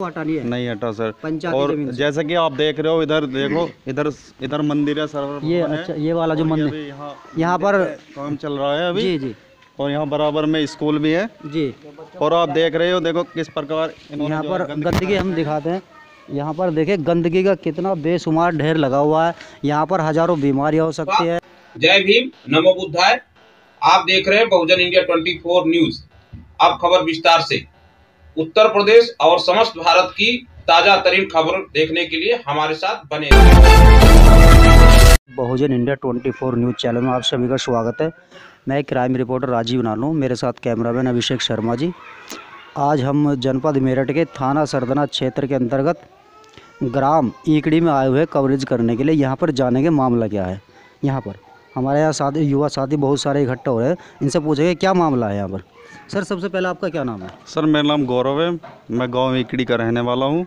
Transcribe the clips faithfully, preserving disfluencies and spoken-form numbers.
हटानी है, नहीं हटा सर। पंचायती और जमीन से। जैसे कि आप देख रहे हो, इधर देखो, इधर इधर मंदिर है सर। ये अच्छा, ये वाला जो मंदिर यहाँ यहाँ पर काम चल रहा है अभी। जी जी और यहाँ बराबर में स्कूल भी है जी। और आप देख रहे हो, देखो किस प्रकार यहाँ पर गंदगी हम दिखाते हैं। यहाँ पर देखिए गंदगी का कितना बेशुमार ढेर लगा हुआ है। यहाँ पर हजारों बीमारियां हो सकती है। जय भीम, नमो बुद्धाय। आप देख रहे हैं बहुजन इंडिया चौबीस न्यूज। अब खबर विस्तार से। उत्तर प्रदेश और समस्त भारत की ताजा तरीन खबर देखने के लिए हमारे साथ बने रहिए। बहुजन इंडिया चौबीस न्यूज चैनल में आप सभी का स्वागत है। मैं क्राइम रिपोर्टर राजीव नानू, मेरे साथ कैमरामैन अभिषेक शर्मा जी। आज हम जनपद मेरठ के थाना सरदना क्षेत्र के अंतर्गत ग्राम ईकड़ी में आए हुए कवरेज करने के लिए। यहाँ पर जाने के मामला क्या है। यहाँ पर हमारे यहाँ साथी युवा साथी बहुत सारे इकट्ठा हो रहे हैं, इनसे पूछेंगे क्या मामला है यहाँ पर। सर सबसे पहले आपका क्या नाम है? सर मेरा नाम गौरव है, मैं गांव ईकड़ी का रहने वाला हूँ।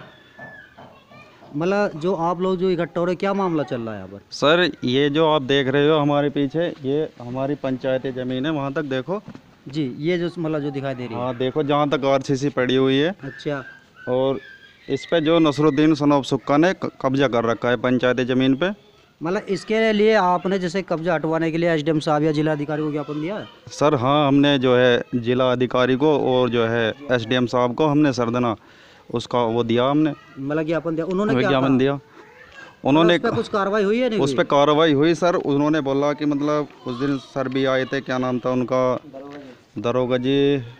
मतलब जो आप लोग जो इकट्ठा हो रहे हैं, क्या मामला चल रहा है यहाँ पर? सर ये जो आप देख रहे हो हमारे पीछे, ये हमारी पंचायती ज़मीन है। वहाँ तक देखो जी, ये जो मतलब जो दिखाई दे रही है। हाँ देखो, जहाँ तक आरसीसी पड़ी हुई है। अच्छा। और इस पे जो नसरुद्दीन सनोब सुक्का ने कब्जा कर रखा है पंचायती ज़मीन पे। मतलब इसके लिए आपने जैसे कब्जा हटवाने के लिए एसडीएम साहब या जिला अधिकारी को ज्ञापन दिया है? सर हाँ, हमने जो है जिला अधिकारी को और जो है एसडीएम साहब को हमने सरदना उसका वो दिया, हमने मतलब ज्ञापन दिया। उन्होंने क्या ज्ञापन दिया। उन्होंने उस पर कुछ कार्रवाई हुई है? नहीं उस पर कार्रवाई हुई सर। उन्होंने बोला कि मतलब उस दिन सर भी आए थे, क्या नाम था उनका, दरोगा जी,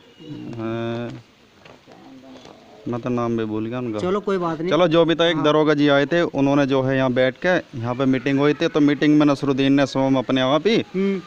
मैं तो नाम भी भूल गया उनका। चलो कोई बात नहीं, चलो जो भी था, एक हाँ। दरोगा जी आए थे, उन्होंने जो है यहाँ बैठ के यहाँ पे मीटिंग हुई थी। तो मीटिंग में नसरुद्दीन ने स्वयं अपने आप ही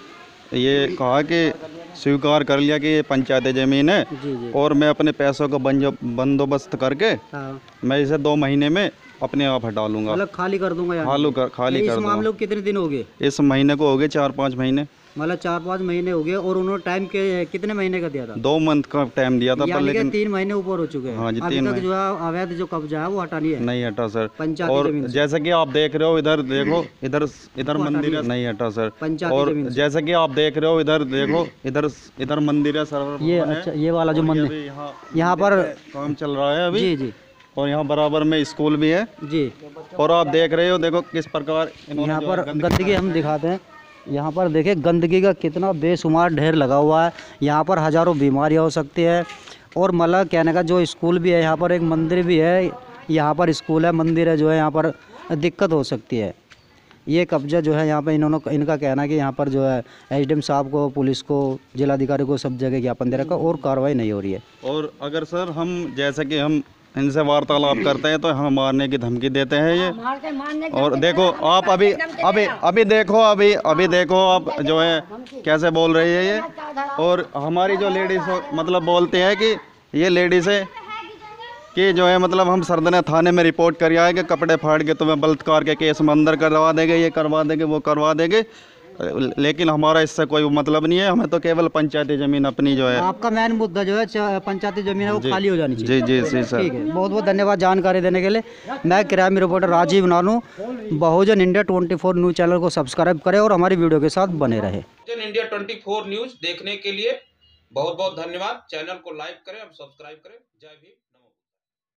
ये कहा कि स्वीकार कर लिया कि ये पंचायती ज़मीन है। जी जी। और मैं अपने पैसों का बंदोबस्त करके हाँ। मैं इसे दो महीने में अपने आप हटा लूंगा, मतलब खाली कर दूंगा। खाली कर खाली कर इस दूंगा। मामले को कितने दिन हो गए? इस महीने को हो गए चार पाँच महीने। मतलब चार पाँच महीने हो गए। और उन्होंने टाइम के कितने महीने का दिया था? दो मंथ का टाइम दिया था, पर लेकिन तीन महीने ऊपर हो चुके हैं। हाँ जी, अभी तक जो है अवैध जो कब्जा है वो हटानी है। नहीं हटा सर। और जैसे कि आप देख रहे हो, इधर देखो, इधर इधर मंदिर है, नहीं हटा सर। और जैसे कि आप देख रहे हो, इधर देखो, इधर इधर मंदिर है सर। ये अच्छा, ये वाला जो मंदिर यहाँ पर काम चल रहा है अभी। जी जी। और यहाँ बराबर में स्कूल भी है जी। और आप देख रहे हो, देखो किस प्रकार यहाँ पर गंदगी हम दिखाते हैं। यहाँ पर देखिए गंदगी का कितना बेशुमार ढेर लगा हुआ है। यहाँ पर हजारों बीमारियाँ हो सकती है। और मतलब कहने का जो स्कूल भी है, यहाँ पर एक मंदिर भी है। यहाँ पर स्कूल है, मंदिर है, जो है यहाँ पर दिक्कत हो सकती है। ये कब्जा जो है यहाँ पर इन्होंने, इनका कहना है कि यहाँ पर जो है एसडीएम साहब को, पुलिस को, जिलाधिकारी को सब जगह ज्ञापन दे रखा और कार्रवाई नहीं हो रही है। और अगर सर हम जैसे कि हम इनसे वार्तालाप करते हैं तो हम मारने की धमकी देते हैं ये। और देखो आप अभी अभी अभी देखो अभी अभी देखो आप जो है कैसे बोल रही है ये। और हमारी जो लेडीज मतलब बोलते हैं कि ये लेडीज़ है कि जो है मतलब हम सरदना थाने में रिपोर्ट कर आए कि कपड़े फाड़ के तुम्हें बलात्कार के केस में अंदर करवा देंगे, ये करवा देंगे, वो करवा देंगे। लेकिन हमारा इससे कोई मतलब नहीं है। हमें तो केवल पंचायती जमीन अपनी जो है, आपका मेन मुद्दा जो है पंचायती जमीन है वो खाली हो जानी चाहिए। जी जी जी सर, ठीक है। बहुत बहुत धन्यवाद जानकारी देने के लिए। मैं crime reporter Rajeev Nanu. Bahujan India चौबीस न्यूज चैनल को सब्सक्राइब करें और हमारी वीडियो के साथ बने रहे। बहुजन इंडिया चौबीस न्यूज देखने के लिए बहुत बहुत धन्यवाद। चैनल को लाइक करें और सब्सक्राइब करें। जय भीम।